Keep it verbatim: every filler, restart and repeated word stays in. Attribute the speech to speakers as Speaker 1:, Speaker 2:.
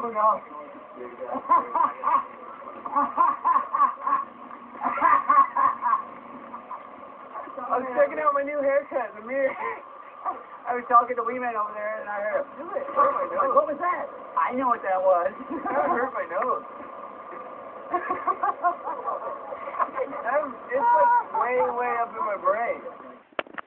Speaker 1: Oh no. I was checking out my new haircut in the mirror. I was talking to Wee Man over there, and I heard, do it. Hurt my nose. What was that? I know what that was. That hurt my nose. That, it's like way, way up in my brain.